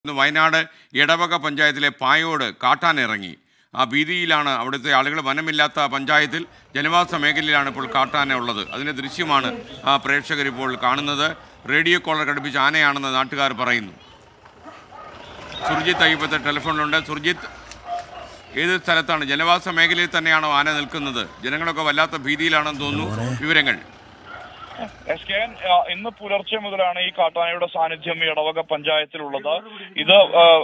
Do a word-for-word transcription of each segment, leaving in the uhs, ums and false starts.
വയനാട് എടവക പഞ്ചായത്തിലെ പായോട് കാട്ടാനിറങ്ങി. ആ ഭീതിയിലാണ് അവിടുത്തെ ആളുകൾ. വനമില്ലാത്ത പഞ്ചായത്തിൽ ജനവാസ മേഖലയിലാണ് ഇപ്പോൾ കാട്ടാന ഉള്ളത്. അതിൻ്റെ ദൃശ്യമാണ് പ്രേക്ഷകരിപ്പോൾ കാണുന്നത്. റേഡിയോ കോളർ ഘടിപ്പിച്ച ആനയാണെന്ന് നാട്ടുകാർ പറയുന്നു. സുർജിത്ത് അയ്യപ്പത്തെ ടെലിഫോണിലുണ്ട്. സുർജിത്ത്, ഏത് സ്ഥലത്താണ്? ജനവാസ മേഖലയിൽ തന്നെയാണോ ആന നിൽക്കുന്നത്? ജനങ്ങളൊക്കെ വല്ലാത്ത ഭീതിയിലാണെന്ന് തോന്നുന്നു. വിവരങ്ങൾ എസ് കെ എൻ, ഇന്ന് പുലർച്ചെ മുതലാണ് ഈ കാട്ടാനയുടെ സാന്നിധ്യം ഈ ഇടവക പഞ്ചായത്തിലുള്ളത്. ഇത്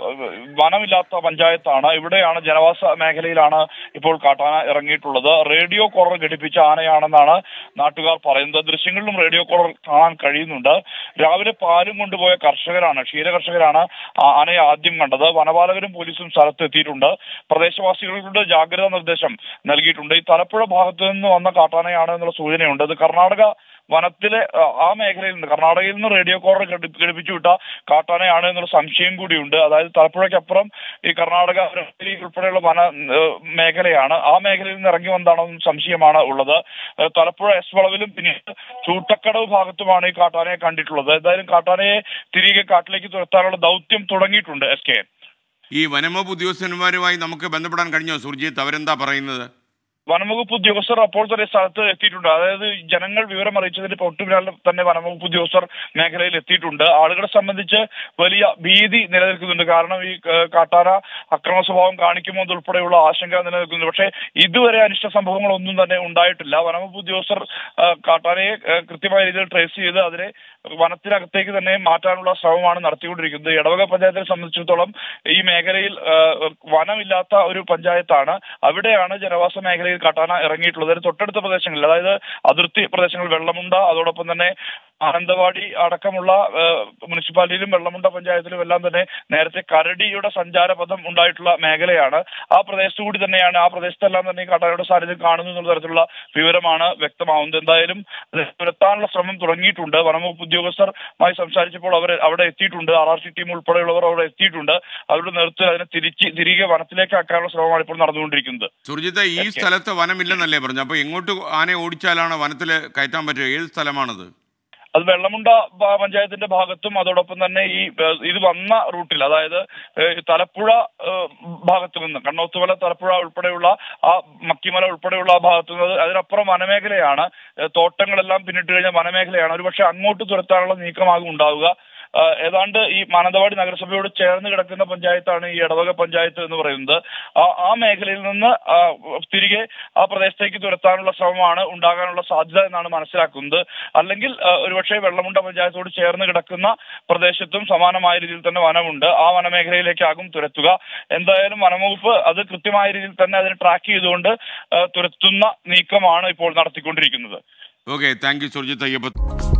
വനമില്ലാത്ത പഞ്ചായത്താണ്. ഇവിടെയാണ് ജനവാസ മേഖലയിലാണ് ഇപ്പോൾ കാട്ടാന ഇറങ്ങിയിട്ടുള്ളത്. റേഡിയോ കോളർ ഘടിപ്പിച്ച ആനയാണെന്നാണ് നാട്ടുകാർ പറയുന്നത്. ദൃശ്യങ്ങളിലും റേഡിയോ കോളർ കാണാൻ കഴിയുന്നുണ്ട്. രാവിലെ പാലും കൊണ്ടുപോയ കർഷകരാണ്, ക്ഷീര കർഷകരാണ് ആനയെ ആദ്യം കണ്ടത്. വനപാലകരും പോലീസും സ്ഥലത്ത് എത്തിയിട്ടുണ്ട്. പ്രദേശവാസികളുടെ ജാഗ്രതാ നിർദ്ദേശം നൽകിയിട്ടുണ്ട്. ഈ തലപ്പുഴ ഭാഗത്തു നിന്ന് വന്ന കാട്ടാനയാണ് എന്നുള്ള സൂചനയുണ്ട്. ഇത് കർണാടക വനത്തിലെ ആ മേഖലയിൽ നിന്ന്, കർണാടകയിൽ നിന്ന് റേഡിയോ കോളർ ഘടിപ്പിച്ചു വിട്ട കാട്ടാനയാണ് എന്നുള്ള സംശയം കൂടിയുണ്ട്. അതായത് തലപ്പുഴയ്ക്കപ്പുറം ഈ കർണാടക ഉൾപ്പെടെയുള്ള വന മേഖലയാണ്. ആ മേഖലയിൽ നിന്ന് ഇറങ്ങി വന്നതാണെന്നും സംശയമാണ് ഉള്ളത്. തലപ്പുഴ എസ് വളവിലും പിന്നീട് ചൂട്ടക്കടവ് ഭാഗത്തുമാണ് ഈ കാട്ടാനയെ കണ്ടിട്ടുള്ളത്. എന്തായാലും കാട്ടാനയെ തിരികെ കാട്ടിലേക്ക് തുരത്താനുള്ള ദൗത്യം തുടങ്ങിയിട്ടുണ്ട്. എസ് കെ ഈ വനംവകുപ്പ് ഉദ്യോഗസ്ഥന്മാരുമായി നമുക്ക് ബന്ധപ്പെടാൻ കഴിഞ്ഞോ സുർജിത്ത്? അവരെന്താ പറയുന്നത്? വനംവകുപ്പ് ഉദ്യോഗസ്ഥർ അപ്പോൾ തന്നെ സ്ഥലത്ത് എത്തിയിട്ടുണ്ട്. അതായത് ജനങ്ങൾ വിവരം അറിയിച്ചതിന് തൊട്ടു പിന്നാലെ തന്നെ വനംവകുപ്പ് ഉദ്യോഗസ്ഥർ മേഖലയിൽ എത്തിയിട്ടുണ്ട്. ആളുകളെ സംബന്ധിച്ച് വലിയ ഭീതി നിലനിൽക്കുന്നുണ്ട്. കാരണം ഈ കാട്ടാന അക്രമ സ്വഭാവം കാണിക്കുമോ ഉൾപ്പെടെയുള്ള ആശങ്ക നിലനിൽക്കുന്നുണ്ട്. പക്ഷേ ഇതുവരെ അനിഷ്ട സംഭവങ്ങളൊന്നും തന്നെ ഉണ്ടായിട്ടില്ല. വനംവകുപ്പ് ഉദ്യോഗസ്ഥർ കാട്ടാനയെ കൃത്യമായ രീതിയിൽ ട്രേസ് ചെയ്ത് അതിനെ വനത്തിനകത്തേക്ക് തന്നെ മാറ്റാനുള്ള ശ്രമമാണ് നടത്തിക്കൊണ്ടിരിക്കുന്നത്. ഇടവക പഞ്ചായത്തിനെ സംബന്ധിച്ചിടത്തോളം ഈ മേഖലയിൽ വനമില്ലാത്ത ഒരു പഞ്ചായത്താണ്. അവിടെയാണ് ജനവാസ മേഖലയിൽ കാട്ടാന ഇറങ്ങിയിട്ടുള്ളത്. തൊട്ടടുത്ത പ്രദേശങ്ങളിൽ, അതായത് അതിർത്തി പ്രദേശങ്ങൾ വെള്ളമുണ്ട, അതോടൊപ്പം തന്നെ മാനന്തവാടി അടക്കമുള്ള മുനിസിപ്പാലിറ്റിയിലും വെള്ളമുണ്ട പഞ്ചായത്തിലും എല്ലാം തന്നെ നേരത്തെ കരടിയുടെ സഞ്ചാരപഥം ഉണ്ടായിട്ടുള്ള മേഖലയാണ്. ആ പ്രദേശത്തു കൂടി തന്നെയാണ്, ആ പ്രദേശത്തെല്ലാം തന്നെ കാട്ടാനയുടെ സാന്നിധ്യം കാണുന്നു എന്നുള്ള തരത്തിലുള്ള വിവരമാണ് വ്യക്തമാവുന്നത്. എന്തായാലും തുരത്താനുള്ള ശ്രമം തുടങ്ങിയിട്ടുണ്ട്. വനംവകുപ്പ് ഉദ്യോഗസ്ഥരുമായി സംസാരിച്ചപ്പോൾ അവർ അവിടെ എത്തിയിട്ടുണ്ട്. ആർ ആർ സി ടീം ഉൾപ്പെടെയുള്ളവർ അവിടെ എത്തിയിട്ടുണ്ട്. അവരുടെ നേതൃത്വത്തിൽ അതിനെ തിരിച്ച് തിരികെ വനത്തിലേക്ക് ആക്കാനുള്ള ശ്രമമാണ് ഇപ്പോൾ നടന്നുകൊണ്ടിരിക്കുന്നത്. സുർജിത്ത്, ഈ സ്ഥലത്ത് വനമില്ലെന്നല്ലേ പറഞ്ഞു? അപ്പൊ എങ്ങോട്ട് ആനയെ ഓടിച്ചാലാണ് വനത്തിൽ കയറ്റാൻ പറ്റുക? ഏത് സ്ഥലമാണത്? അത് വെള്ളമുണ്ട പഞ്ചായത്തിന്റെ ഭാഗത്തും അതോടൊപ്പം തന്നെ ഈ ഇത് വന്ന റൂട്ടിൽ, അതായത് തലപ്പുഴ ഭാഗത്തു നിന്ന് കണ്ണോത്തുമല, തലപ്പുഴ ഉൾപ്പെടെയുള്ള ആ മക്കിമല ഉൾപ്പെടെയുള്ള ആ ഭാഗത്തു നിന്ന് അതിനപ്പുറം വനമേഖലയാണ്. തോട്ടങ്ങളെല്ലാം പിന്നിട്ട് കഴിഞ്ഞ വനമേഖലയാണ്. ഒരുപക്ഷെ അങ്ങോട്ട് തുരത്താനുള്ള നീക്കമാകും ഉണ്ടാവുക. ഏതാണ്ട് ഈ മാനന്തവാടി നഗരസഭയോട് ചേർന്ന് കിടക്കുന്ന പഞ്ചായത്താണ് ഈ ഇടവക പഞ്ചായത്ത് എന്ന് പറയുന്നത്. ആ ആ മേഖലയിൽ നിന്ന് തിരികെ ആ പ്രദേശത്തേക്ക് തുരത്താനുള്ള ശ്രമമാണ് ഉണ്ടാകാനുള്ള സാധ്യത എന്നാണ് മനസ്സിലാക്കുന്നത്. അല്ലെങ്കിൽ ഒരുപക്ഷെ വെള്ളമുണ്ട പഞ്ചായത്തോട് ചേർന്ന് കിടക്കുന്ന പ്രദേശത്തും സമാനമായ രീതിയിൽ തന്നെ വനമുണ്ട്. ആ വനമേഖലയിലേക്കാകും തുരത്തുക. എന്തായാലും വനംവകുപ്പ് അത് കൃത്യമായ രീതിയിൽ തന്നെ അതിനെ ട്രാക്ക് ചെയ്തുകൊണ്ട് തുരത്തുന്ന നീക്കമാണ് ഇപ്പോൾ നടത്തിക്കൊണ്ടിരിക്കുന്നത്. Okay, thank you Surjith Ayyappa.